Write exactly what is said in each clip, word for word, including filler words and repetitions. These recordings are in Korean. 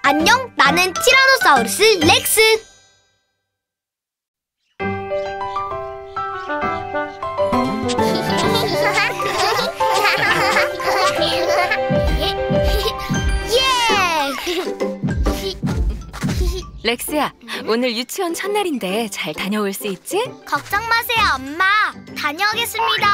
안녕, 나는 티라노사우루스 렉스. 렉스야, 오늘 유치원 첫날인데 잘 다녀올 수 있지? 걱정 마세요, 엄마. 다녀오겠습니다.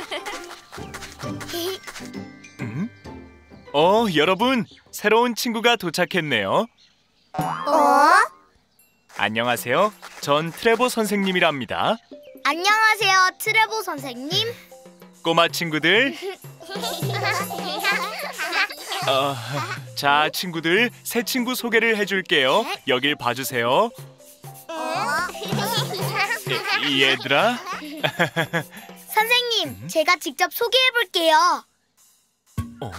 음? 어, 여러분, 새로운 친구가 도착했네요. 어? 안녕하세요. 전 트레버 선생님이랍니다. 안녕하세요, 트레버 선생님. 꼬마 친구들. 어, 자, 친구들, 새 친구 소개를 해줄게요. 여길 봐주세요. 이, 얘들아. 선생님, 음? 제가 직접 소개해볼게요. 어?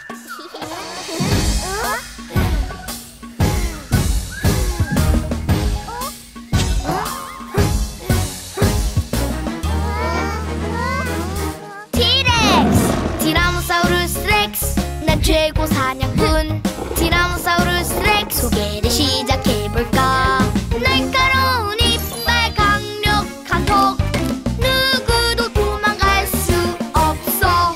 티렉스! 티라노사우루스 렉스! 난 최고 사냥꾼 티라노사우루스 렉스. 소개를 시작해볼까? 날카로운 이빨, 강력한 턱, 누구도 도망갈 수 없어.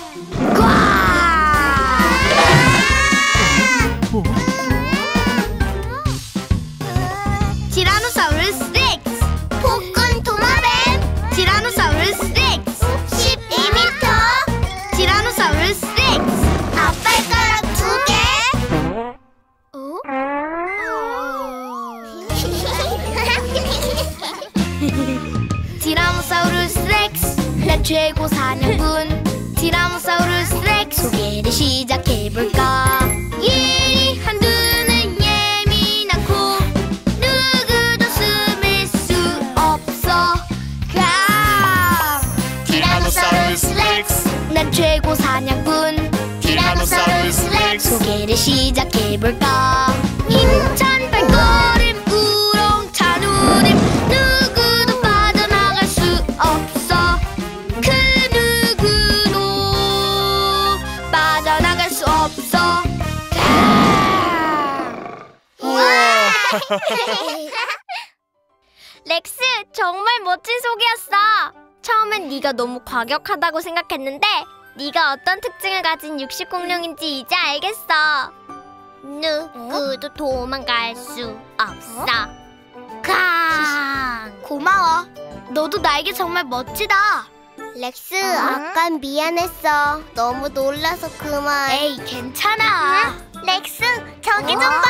티라노사우루스 렉스. 폭군 도마뱀 티라노사우루스 렉스. 십이 미터 티라노사우루스 렉스. 앞발가락 두 개. 어? 티라노사우루스 렉스. 난 최고 사냥꾼 티라노사우루스 렉스. 소개를 시작해볼까? 일이 한두는 예민한 코, 누구도 숨을 수 없어. 가! 티라노사우루스 렉스. 난 최고 사냥꾼 티라노사우루스 렉스. 소개를 시작해볼까? 힘찬 발걸음, 우렁찬 울음, 누구도 빠져나갈 수 없어. 그 누구도 빠져나갈 수 없어. 우와! 렉스, 정말 멋진 소개였어. 처음엔 네가 너무 과격하다고 생각했는데 네가 어떤 특징을 가진 육식공룡인지 이제 알겠어. 누구도 도망갈 수 없어. 강. 고마워. 너도 나에게 정말 멋지다. 렉스, 아깐 미안했어. 너무 놀라서 그만. 에이, 괜찮아. 렉스, 저기 좀 봐.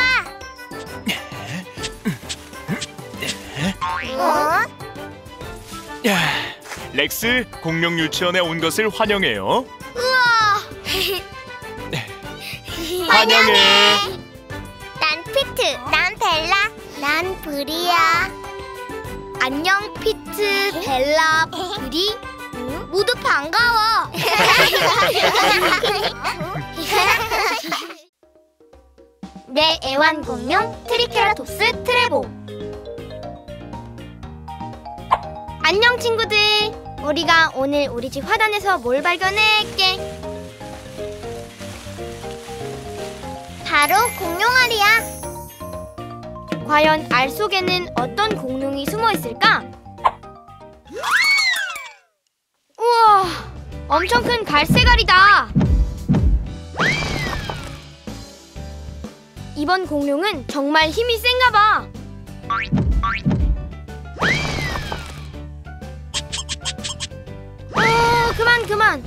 어? 야, 렉스, 공룡 유치원에 온 것을 환영해요. 우와. 환영해. 난 피트, 난 벨라, 난 브리야. 안녕, 피트, 벨라, 브리. 모두 반가워. 내 애완공룡 트리케라톱스 트레보. 안녕 친구들. 우리가 오늘 우리 집 화단에서 뭘 발견했게? 바로 공룡알이야. 과연 알 속에는 어떤 공룡이 숨어 있을까? 우와, 엄청 큰 갈색알이다. 이번 공룡은 정말 힘이 센가 봐. 어, 그만 그만.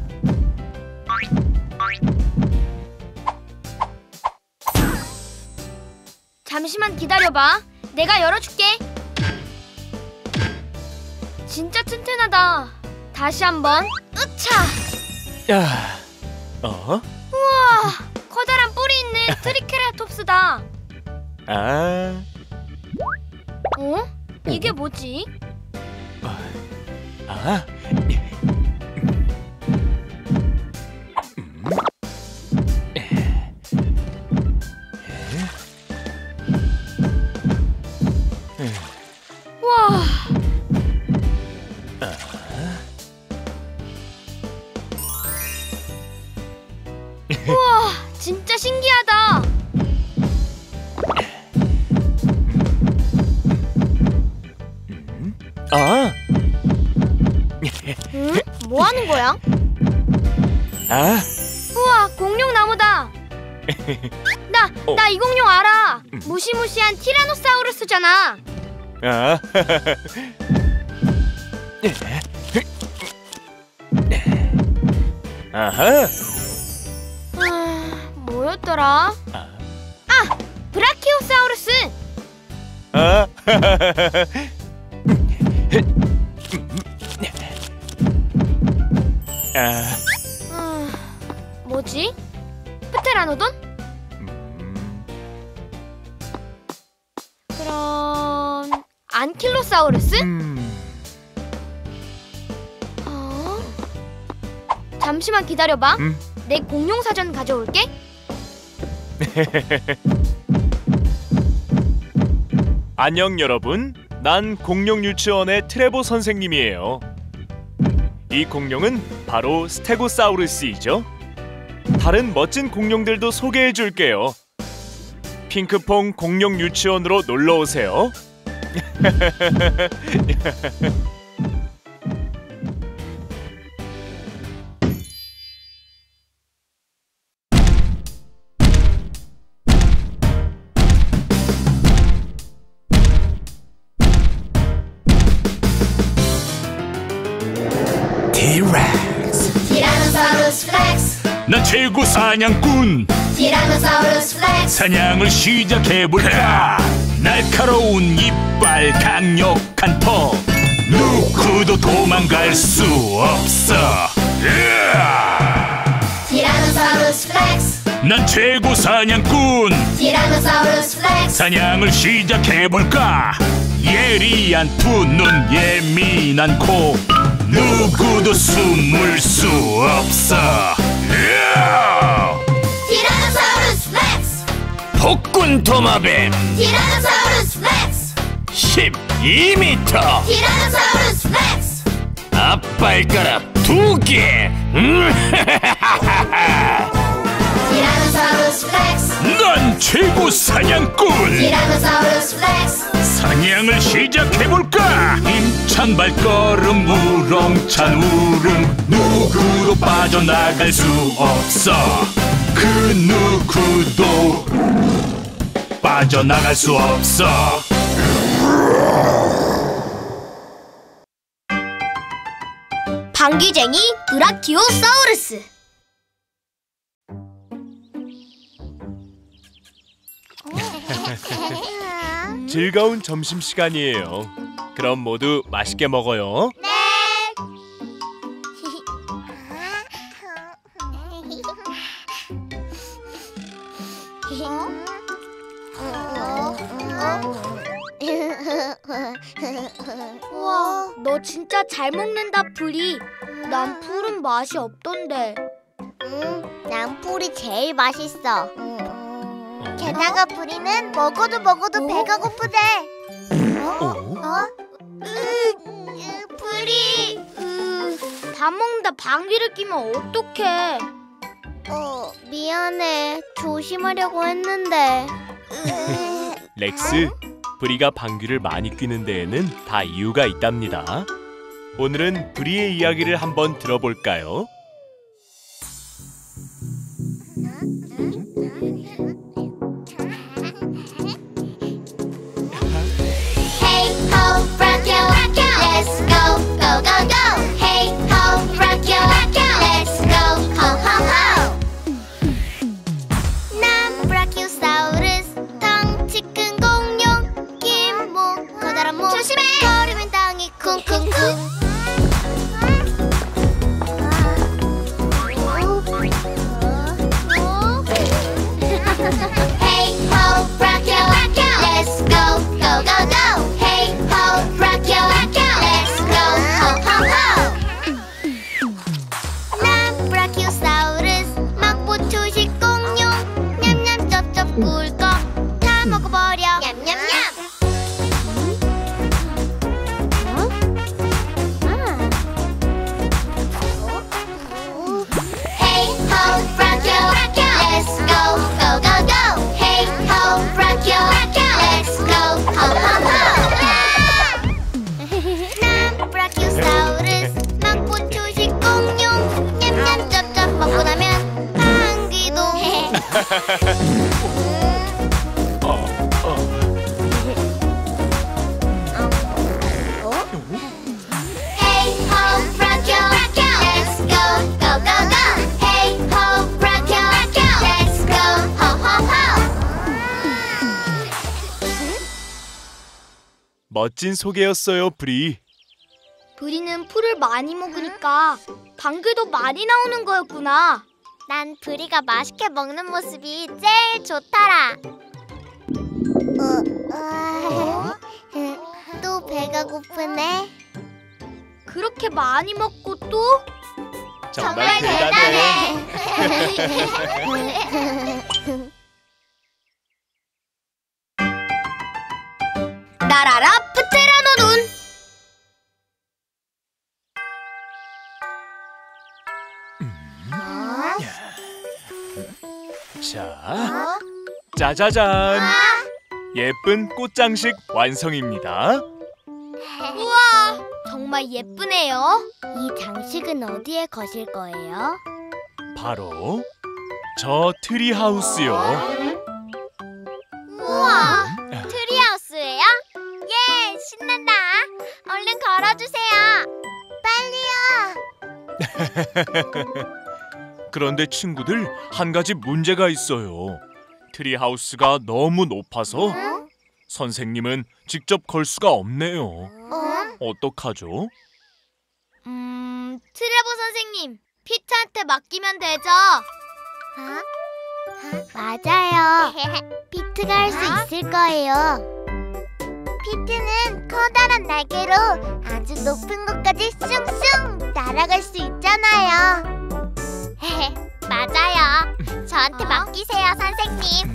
잠시만 기다려봐. 내가 열어줄게. 진짜 튼튼하다. 다시 한번. 으차. 야, 어? 우와, 커다란 뿔이 있는 트리케라톱스다. 아, 어? 이게 뭐지? 아, 우와. 우와, 진짜 신기하다. 거야? 아, 우와, 공룡 나무다. 나, 어. 나 이 공룡 알아. 무시무시한 티라노사우루스잖아. 아, 아하. 아, 뭐였더라? 아, 아, 브라키오사우루스. 아, 아, 아, 뭐지? 프테라노돈? 음, 그럼 안킬로사우루스? 음. 어? 잠시만 기다려봐. 음. 내 공룡 사전 가져올게. 안녕 여러분. 난 공룡 유치원의 트레보 선생님이에요. 이 공룡은 바로 스테고사우루스이죠. 다른 멋진 공룡들도 소개해 줄게요. 핑크퐁 공룡 유치원으로 놀러 오세요. 티렉스 티라노사우루스 렉스 나 최고 사냥꾼 티라노사우루스 렉스 사냥을 시작해볼까 날카로운 이빨 강력한 턱 누구도 도망갈 수 없어 으아! 티라노사우루스 렉스 난 최고 사냥꾼 티라노사우루스 렉스 사냥을 시작해볼까 예리한 두 눈 예민한 코 누구도 숨을 수 없어 으아! 티라노사우루스 렉스 폭군 도마뱀 티라노사우루스 렉스 십이 미터 티라노사우루스 렉스 앞발가락 두개 티라노사우루스 렉스 난 최고 사냥꾼 티라노사우루스 렉스 사냥을 시작해볼까 힘찬 발걸음 우렁찬 울음 누구도 빠져나갈 수 없어 그 누구도 빠져나갈 수 없어 방귀쟁이 브라키오사우루스. 즐거운 점심시간이에요. 그럼 모두 맛있게 먹어요. 네. 우와, 너 진짜 잘 먹는다, 프리. 난 풀은 맛이 없던데. 응, 난 풀이 제일 맛있어. 게다가 프리는 먹어도 먹어도 배가 고프대. 어? 어? 으, 프리. 으, 밥 먹는다 방귀를 뀌면 어떡해? 어, 미안해. 조심하려고 했는데. 렉스, 브리가 방귀를 많이 뀌는 데에는 다 이유가 있답니다. 오늘은 브리의 이야기를 한번 들어볼까요? Hey ho, Brachio, let's go, go, go, go. Hey ho, Brachio, let's go, ho, ho, ho. 난 브라키오사우루스, 덩치 큰 공룡, 긴 목, 커다란 목. 조심해! 걸으면 땅이 쿵쿵쿵. Hey ho, Brachio, let's go, go, go, go. Hey ho, Brachio, let's go, ho, ho, ho. 난 브라키오사우루스, 막보 초식 공룡. 냠냠 쩝쩝 꿀꺽 다 먹어버려. 냠냠냠. Hey ho, Brachio, let's go, go, go, go. Hey ho, Brachio, let's go, ho, ho, ho. 난 브라키오사우루스, 막보 초식 공룡. Hey ho, rock yo, rock yo. Let's go, go, go, go. Hey ho, rock yo, rock yo. Let's go, ho, ho, ho. 멋진 소개였어요, 브리. 브리는 풀을 많이 먹으니까 방귀도 많이 나오는 거였구나. 난 브리가 맛있게 먹는 모습이 제일 좋더라. 어, 어? 또 배가 고프네. 그렇게 많이 먹고 또? 정말 대단해. 날아라 프테라노돈. 자, 짜자잔. 예쁜 꽃장식 완성입니다. 우와, 정말 예쁘네요. 이 장식은 어디에 거실 거예요? 바로 저 트리하우스요. 우와, 트리하우스예요? 예, 신난다. 얼른 걸어주세요. 빨리요. 그런데 친구들, 한 가지 문제가 있어요. 트리하우스가 너무 높아서 선생님은 직접 걸 수가 없네요. 어? 어떡하죠? 음, 트레버 선생님, 피트한테 맡기면 되죠? 맞아요. 피트가 할 수 있을 거예요. 피트는 커다란 날개로 아주 높은 곳까지 슝슝 날아갈 수 있잖아요. 맞아요. 저한테 맡기세요, 선생님.